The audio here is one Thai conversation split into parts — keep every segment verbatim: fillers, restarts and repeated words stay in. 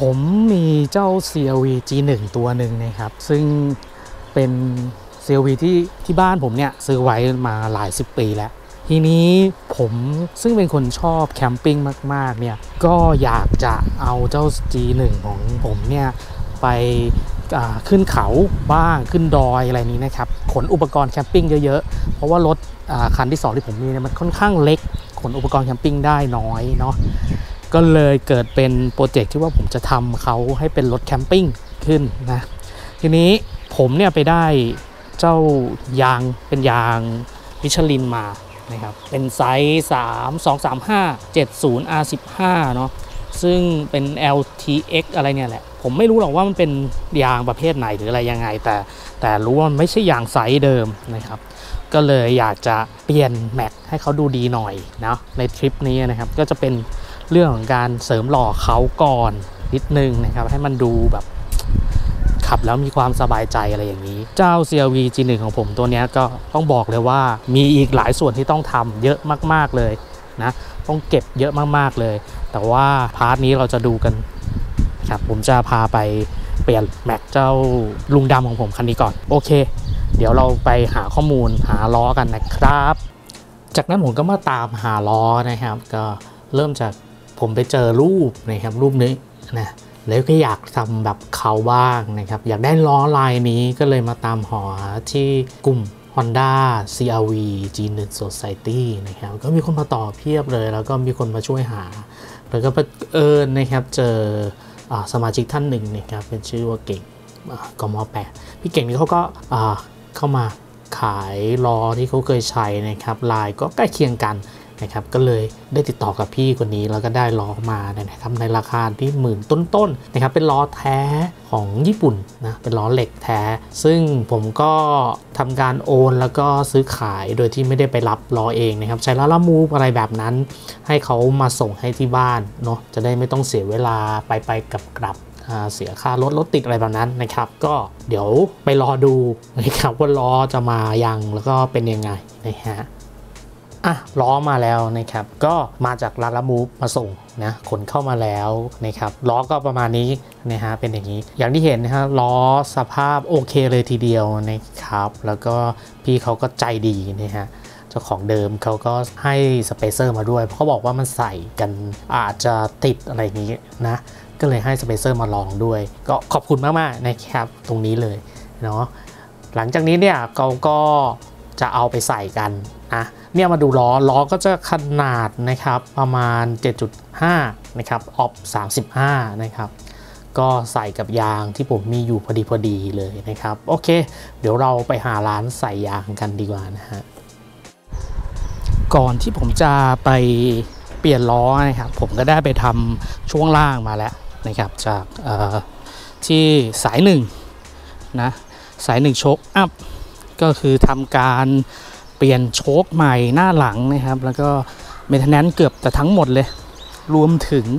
ผมมีเจ้า ซี แอล วี จี หนึ่ง ตัวหนึ่งนะครับซึ่งเป็น ซี แอล วี ที่ที่บ้านผมเนี่ยซื้อไว้มาหลายสิบปีแล้วทีนี้ผมซึ่งเป็นคนชอบแคมปิ้งมากๆเนี่ยก็อยากจะเอาเจ้า จี หนึ่ง ของผมเนี่ยไปขึ้นเขาบ้างขึ้นดอยอะไรนี้นะครับขนอุปกรณ์แคมปิ้งเยอะๆเพราะว่ารถคันที่สองที่ผมมีเนี่ยมันค่อนข้างเล็กขนอุปกรณ์แคมปิ้งได้น้อยเนาะก็เลยเกิดเป็นโปรเจกต์ที่ว่าผมจะทำเขาให้เป็นรถแคมปิ้งขึ้นนะทีนี้ผมเนี่ยไปได้เจ้ายางเป็นยางมิชลินมานะครับเป็นไซส์สาม สอง สาม ห้า เจ็ดสิบ อาร์ สิบห้า เนาะซึ่งเป็น แอล ที เอ็กซ์ อะไรเนี่ยแหละผมไม่รู้หรอกว่ามันเป็นยางประเภทไหนหรืออะไรยังไงแต่แต่รู้ว่ามันไม่ใช่ยางไซส์เดิมนะครับก็เลยอยากจะเปลี่ยนแม็กให้เขาดูดีหน่อยนะในทริปนี้นะครับก็จะเป็นเรื่องของการเสริมหล่อเขาก่อนนิดนึงนะครับให้มันดูแบบขับแล้วมีความสบายใจอะไรอย่างนี้เจ้า ซี แอล วี จี หนึ่ง ของผมตัวนี้ก็ต้องบอกเลยว่ามีอีกหลายส่วนที่ต้องทำเยอะมากๆเลยนะต้องเก็บเยอะมากๆเลยแต่ว่าพาร์ทนี้เราจะดูกันครับผมจะพาไปเปลี่ยนแม็กเจ้าลุงดำของผมคันนี้ก่อนโอเคเดี๋ยวเราไปหาข้อมูลหาล้อกันนะครับจากนั้นผมก็มาตามหาล้อนะครับก็เริ่มจากผมไปเจอรูปนะครับรูปนี้นะแล้วก็อยากทำแบบเขาบ้างนะครับอยากได้ล้อลายนี้ก็เลยมาตามหาที่กลุ่ม Honda ซี อาร์ วี จี หนึ่ง Society นะครับก็มีคนมาต่อเพียบเลยแล้วก็มีคนมาช่วยหาแล้วก็บังเอิญนะครับเจอสมาชิกท่านหนึ่งนะครับเป็นชื่อว่าเก่งกม.แปดพี่เก่งนี่เขาก็เข้ามาขายล้อที่เขาเคยใช้นะครับลายก็ใกล้เคียงกันนะครับก็เลยได้ติดต่อกับพี่คนนี้แล้วก็ได้ล้อมานะครับในราคาที่หมื่นต้นๆนะครับเป็นล้อแท้ของญี่ปุ่นนะเป็นล้อเหล็กแท้ซึ่งผมก็ทำการโอนแล้วก็ซื้อขายโดยที่ไม่ได้ไปรับล้อเองนะครับใช้ล้อละมูฟอะไรแบบนั้นให้เขามาส่งให้ที่บ้านเนาะจะได้ไม่ต้องเสียเวลาไปไปกลับกลับเสียค่ารถรถติดอะไรแบบนั้นนะครับก็เดี๋ยวไปรอดูนะครับว่าล้อจะมายังแล้วก็เป็นยังไงนะฮะอ่ะล้อมาแล้วนะครับก็มาจากลาลามูฟมาส่งนะขนเข้ามาแล้วนะครับล้อก็ประมาณนี้นะฮะเป็นอย่างนี้อย่างที่เห็นนะฮะล้อสภาพโอเคเลยทีเดียวนะครับแล้วก็พี่เขาก็ใจดีนะฮะเจ้าของเดิมเขาก็ให้สเปเซอร์มาด้วยเพราะเขาบอกว่ามันใส่กันอาจจะติดอะไรอย่างนี้นะก็เลยให้สเปเซอร์มาลองด้วยก็ขอบคุณมากๆนะครับตรงนี้เลยเนาะหลังจากนี้เนี่ยเขาก็จะเอาไปใส่กันนะเนี่ยมาดูล้อล้อก็จะขนาดนะครับประมาณ เจ็ดจุดห้า นะครับออฟสามสิบห้านะครับก็ใส่กับยางที่ผมมีอยู่พอดีพอดีเลยนะครับโอเคเดี๋ยวเราไปหาร้านใส่ยางกันดีกว่านะฮะก่อนที่ผมจะไปเปลี่ยนล้อนะครับผมก็ได้ไปทำช่วงล่างมาแล้วนะครับจากที่สายหนึ่งนะสายหนึ่งโชคอัพก็คือทำการเปลี่ยนโชคใหม่หน้าหลังนะครับแล้วก็เมนเทนแนนซ์เกือบแต่ทั้งหมดเลยรวมถึง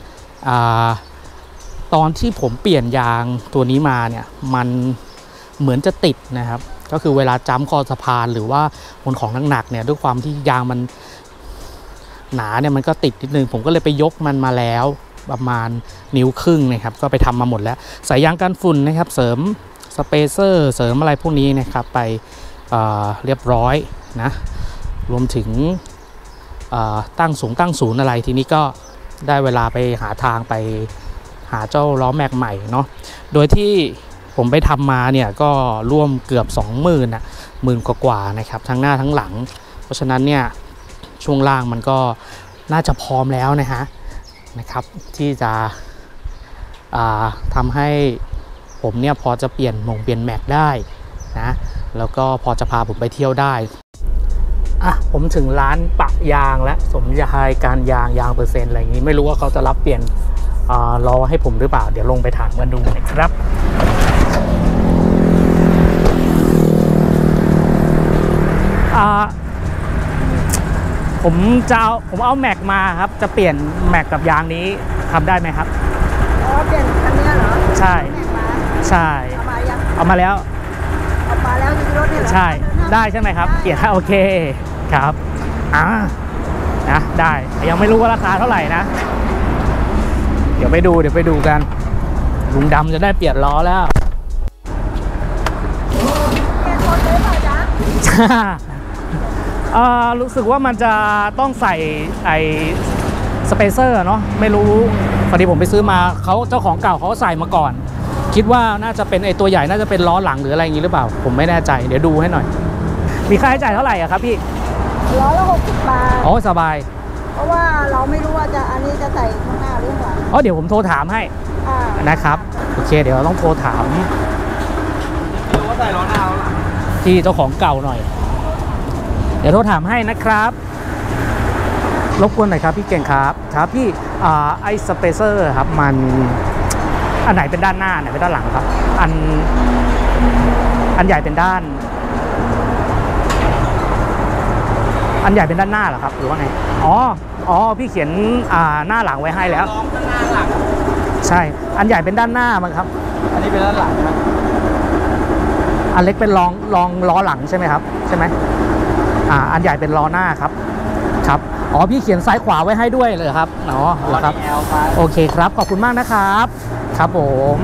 ตอนที่ผมเปลี่ยนยางตัวนี้มาเนี่ยมันเหมือนจะติดนะครับก็คือเวลาจ้ำคอสะพานหรือว่าบนของหนักๆเนี่ยด้วยความที่ยางมันหนาเนี่ยมันก็ติดนิดนึงผมก็เลยไปยกมันมาแล้วประมาณนิ้วครึ่งนะครับก็ไปทำมาหมดแล้วสายยางกันฝุ่นนะครับเสริมสเปเซอร์เสริมอะไรพวกนี้นะครับไป เ, เรียบร้อยนะรวมถึงตั้งสูงตั้งศูนย์อะไรทีนี้ก็ได้เวลาไปหาทางไปหาเจ้าล้อแม็กใหม่เนาะโดยที่ผมไปทำมาเนี่ยก็ร่วมเกือบ สองหมื่น นะหมื่นกว่าๆนะครับทั้งหน้าทั้งหลังเพราะฉะนั้นเนี่ยช่วงล่างมันก็น่าจะพร้อมแล้วนะฮะนะครับที่จะทำให้ผมเนี่ยพอจะเปลี่ยนมงเปลี่ยนแม็กได้นะแล้วก็พอจะพาผมไปเที่ยวได้อ่ะผมถึงร้านปะยางและสมยายการยางยางเปอร์เซ็นต์อะไรอย่างนี้ไม่รู้ว่าเขาจะรับเปลี่ยนล้อให้ผมหรือเปล่าเดี๋ยวลงไปถามกันดูนะครับผมจะเอาผมเอาแม็กมาครับจะเปลี่ยนแม็กกับยางนี้ทำได้ไหมครับอ๋อเปลี่ยนคันนี้เหรอใช่ใช่เอามายังเอามาแล้วเอามาแล้วที่รถนี่เหรอใช่ได้ใช่ไหมครับเปลี่ยนโอเคครับอ่านะได้ยังไม่รู้ว่าราคาเท่าไหร่นะดี๋ยวไปดูเดี๋ยวไปดูกันลุงดำจะได้เปลี่ยนล้อแล้วเปลี่ยนคนเลยเปล่าจ๊ะอ่ารู้สึกว่ามันจะต้องใส่ไอ้สเปเซอร์เนาะไม่รู้พอดีผมไปซื้อมาเขาเจ้าของเก่าเขาใส่มาก่อน คิดว่าน่าจะเป็นไอ้ตัวใหญ่น่าจะเป็นล้อหลังหรืออะไรอย่างนี้หรือเปล่าผมไม่แน่ใจเดี๋ยวดูให้หน่อยมีค่าใช้จ่ายเท่าไหร่อะครับพี่ร้อยละหกสิบบาทอ๋อสบายเพราะว่าเราไม่รู้ว่าจะอันนี้จะใส่ข้างหน้าหรือข้างหลังอ๋อเดี๋ยวผมโทรถามให้อ่านะครับโอเคเดี๋ยวเราต้องโทรถามรู้ว่าใส่ล้อหน้าแล้วล่ะที่เจ้าของเก่าหน่อยเดี๋ยวโทรถามให้นะครับรบกวนหน่อยครับพี่เก่งครับครับพี่อ่าไอสเปเซอร์ครับมันอันไหนเป็นด้านหน้าอันไหนเป็นด้านหลังครับอันอันใหญ่เป็นด้าน อันใหญ่เป็นด้านหน้าเหรอครับหรือว่าไงอ๋ออ๋อพี่เขียนอ่าหน้าหลังไว้ให้แล้วล้อข้างหน้าหลังใช่อันใหญ่เป็นด้านหน้ามั้งครับอันนี้เป็นด้านหลังนะอันเล็กเป็นรองรองล้อหลังใช่ไหมครับใช่ไหมอ่าอันใหญ่เป็นล้อหน้าครับครับอ๋อพี่เขียนซ้ายขวาไว้ให้ด้วยเลยครับอ๋อเหรอครับแอลไปโอเคครับขอบคุณมากนะครับครับผม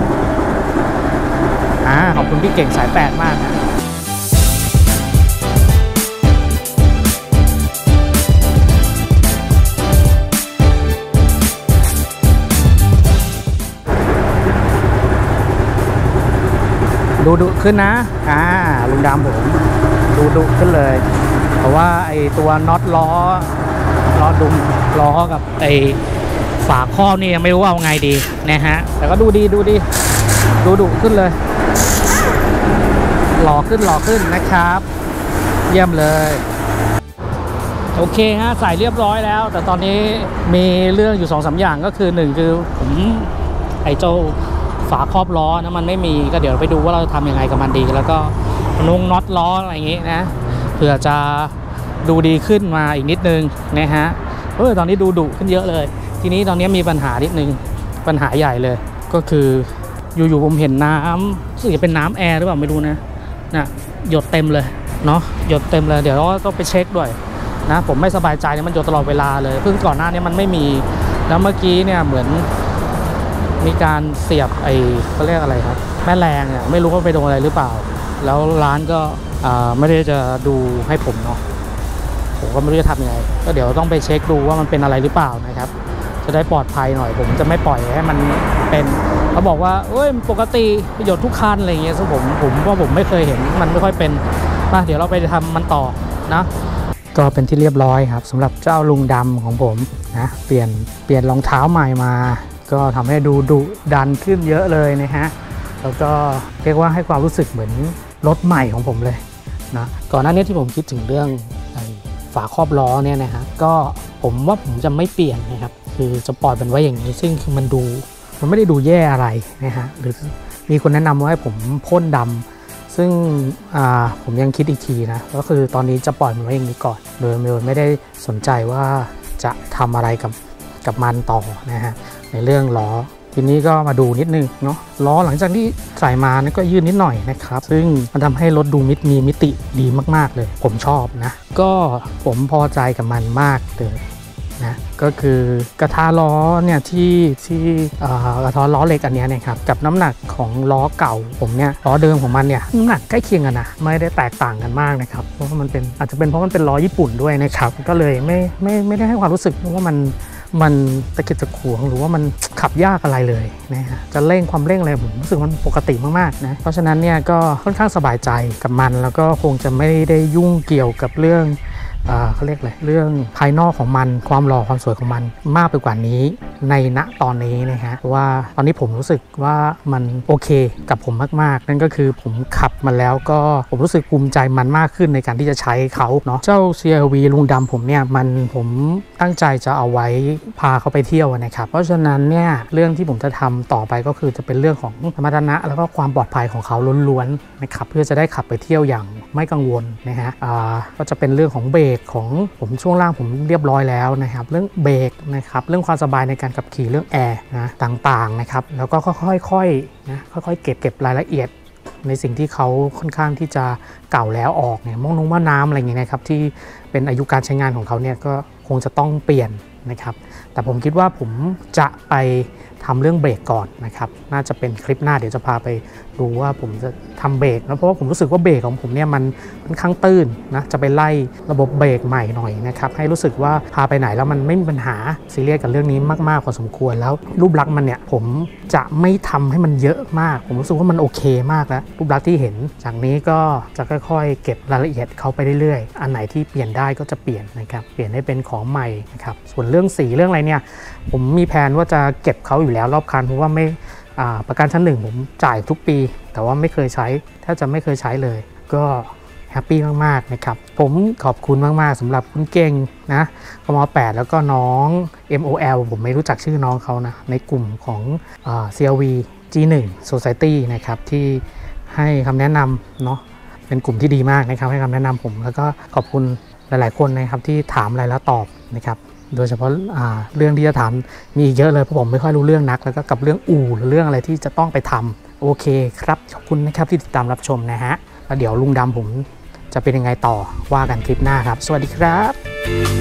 อ่าขอบคุณพี่เก่งสายแปดมากนะดูดุขึ้นนะอ่าลุงดำผมดูดุขึ้นเลยเพราะว่าไอตัวน็อตล้อล้อดุมล้อกับไอฝาครอบนี่ยังไม่รู้ว่าเอาไงดีนะฮะแต่ก็ดูดีดูดีดูดุขึ้นเลยหล่อขึ้นหล่อขึ้นนะครับเยี่ยมเลยโอเคฮะใส่เรียบร้อยแล้วแต่ตอนนี้มีเรื่องอยู่สองสามอย่างก็คือหนึ่งคือผมไอเจ้าฝาครอบล้อนะมันไม่มีก็เดี๋ยวไปดูว่าเราจะทำยังไงกับมันดีแล้วก็นุงน็อตล้ออะไรอย่างงี้นะเผื่อจะดูดีขึ้นมาอีกนิดนึงนะฮะเออตอนนี้ดูดุขึ้นเยอะเลยทีนี้ตอนนี้มีปัญหานิดนึงปัญหาใหญ่เลยก็คืออยู่ๆผมเห็นน้ำรู้สึกจะเป็นน้ำแอร์หรือเปล่าไม่รู้นะนะหยดเต็มเลยเนาะหยดเต็มเลยเดี๋ยวเราต้องไปเช็คด้วยนะผมไม่สบายใจเนี่ยมันหยดตลอดเวลาเลยเพิ่งก่อนหน้านี้มันไม่มีแล้วเมื่อกี้เนี่ยเหมือนมีการเสียบไอ้เขาเรียกอะไรครับแม่แรงเนี่ยไม่รู้ว่าไปโดนอะไรหรือเปล่าแล้วร้านก็ไม่ได้จะดูให้ผมเนาะผมก็ไม่รู้จะทำยังไงก็เดี๋ยวต้องไปเช็คดูว่ามันเป็นอะไรหรือเปล่านะครับจะได้ปลอดภัยหน่อยผมจะไม่ปล่อยให้มันเป็นเขาบอกว่าเอ้ยปกติหยดทุกคันอะไรเงี้ยซึ่งผมผมว่าผมไม่เคยเห็นมันไม่ค่อยเป็นมาเดี๋ยวเราไปทำมันต่อนะก็เป็นที่เรียบร้อยครับสำหรับเจ้าลุงดำของผมนะเปลี่ยนเปลี่ยนรองเท้าใหม่มาก็ทำให้ดูดุดันขึ้นเยอะเลยนะฮะแล้วก็เรียกว่าให้ความรู้สึกเหมือนรถใหม่ของผมเลยนะก่อนหน้านี้ที่ผมคิดถึงเรื่องฝาครอบล้อเนี่ยนะฮะก็ผมว่าผมจะไม่เปลี่ยนนะครับคือจะปล่อยมันไว้อย่างนี้ซึ่งคือมันดูมันไม่ได้ดูแย่อะไรนะฮะหรือมีคนแนะนำว่าให้ผมพ่นดำซึ่งผมยังคิดอีกทีนะก็คือตอนนี้จะปล่อยมันไว้อย่างนี้ก่อนโดยไม่ได้สนใจว่าจะทำอะไรกับกับมันต่อนะฮะในเรื่องล้อทีนี้ก็มาดูนิดนึงเนาะล้อหลังจากที่ใส่มานี่ก็ยืดนิดหน่อยนะครับซึ่งมันทำให้รถดูมิตมีมิติดีมากๆเลยผมชอบนะก็ผมพอใจกับมันมากเลยนะก็คือกระทะล้อเนี่ยที่ที่กระทะล้อเหล็กอันนี้เนี่ยครับกับน้ำหนักของล้อเก่าผมเนี่ยล้อเดิมของมันเนี่ยน้ำหนักใกล้เคียงกันนะไม่ได้แตกต่างกันมากนะครับเพราะว่ามันเป็นอาจจะเป็นเพราะมันเป็นล้อญี่ปุ่นด้วยนะครับก็เลยไม่ไม่ไม่ได้ให้ความรู้สึกว่ามันมันตะกิดตะขวงหรือว่ามันขับยากอะไรเลยนะฮะจะเร่งความเร่งอะไรผมรู้สึกมันปกติมากๆนะเพราะฉะนั้นเนี่ยก็ค่อนข้างสบายใจกับมันแล้วก็คงจะไม่ได้ยุ่งเกี่ยวกับเรื่องเขาเรียกอะไรเรื่องภายนอกของมันความหล่อความสวยของมันมากไปกว่านี้ในณตอนนี้นะฮะว่าตอนนี้ผมรู้สึกว่ามันโอเคกับผมมากๆนั่นก็คือผมขับมาแล้วก็ผมรู้สึกภูมิใจมันมากขึ้นในการที่จะใช้เขาเนาะเจ้า ซี อาร์ วี ลุงดำผมเนี่ยมันผมตั้งใจจะเอาไว้พาเขาไปเที่ยวนะครับเพราะฉะนั้นเนี่ยเรื่องที่ผมจะทำต่อไปก็คือจะเป็นเรื่องของสมรรถนะแล้วก็ความปลอดภัยของเขาล้วนๆนะครับเพื่อจะได้ขับไปเที่ยวอย่างไม่กังวลนะฮะก็จะเป็นเรื่องของเบรกของผมช่วงล่างผมเรียบร้อยแล้วนะครับเรื่องเบรกนะครับเรื่องความสบายในการขับขี่เรื่องแอร์นะต่างๆนะครับแล้วก็ค่อยๆนะค่อยๆเก็บเก็บรายละเอียดในสิ่งที่เขาค่อนข้างที่จะเก่าแล้วออกเนี่ยมองลงว่าน้ำอะไรอย่างเงี้ยนะครับที่เป็นอายุการใช้งานของเขาเนี่ยก็คงจะต้องเปลี่ยนนะครับแต่ผมคิดว่าผมจะไปทำเรื่องเบรกก่อนนะครับน่าจะเป็นคลิปหน้าเดี๋ยวจะพาไปดูว่าผมจะทำเบรกนะเพราะว่าผมรู้สึกว่าเบรกของผมเนี่ยมันค่อนข้างตื้นนะจะไปไล่ระบบเบรกใหม่หน่อยนะครับให้รู้สึกว่าพาไปไหนแล้วมันไม่มีปัญหาซีเรียสกับเรื่องนี้มากๆพอสมควรแล้วรูปลักษณ์มันเนี่ยผมจะไม่ทำให้มันเยอะมากผมรู้สึกว่ามันโอเคมากแล้วรูปลักษณ์ที่เห็นจากนี้ก็จะค่อยๆเก็บรายละเอียดเขาไปเรื่อยๆอันไหนที่เปลี่ยนได้ก็จะเปลี่ยนนะครับเปลี่ยนให้เป็นของใหม่นะครับส่วนเรื่องสีเรื่องอะไรเนี่ยผมมีแผนว่าจะเก็บเขาอยู่แล้วรอบคันเพราะว่าไม่ประกันชั้นหนึ่งผมจ่ายทุกปีแต่ว่าไม่เคยใช้ถ้าจะไม่เคยใช้เลยก็แฮปปี้มากๆนะครับผมขอบคุณมากๆสำหรับคุณเก่งนะกมแปดแล้วก็น้อง เอ็ม โอ แอล ผมไม่รู้จักชื่อน้องเขานะในกลุ่มของ ซี แอล วี จี หนึ่ง Society นะครับที่ให้คำแนะนำเนาะเป็นกลุ่มที่ดีมากนะครับให้คำแนะนำผมแล้วก็ขอบคุณหลายๆคนนะครับที่ถามอะไรแล้วตอบนะครับโดยเฉพาะเรื่องที่จะถามมีอีกเยอะเลยเพราะผมไม่ค่อยรู้เรื่องนักแล้วก็กับเรื่องอู่หรือเรื่องอะไรที่จะต้องไปทำโอเคครับขอบคุณนะครับที่ติดตามรับชมนะฮะแล้วเดี๋ยวลุงดำผมจะเป็นยังไงต่อว่ากันคลิปหน้าครับสวัสดีครับ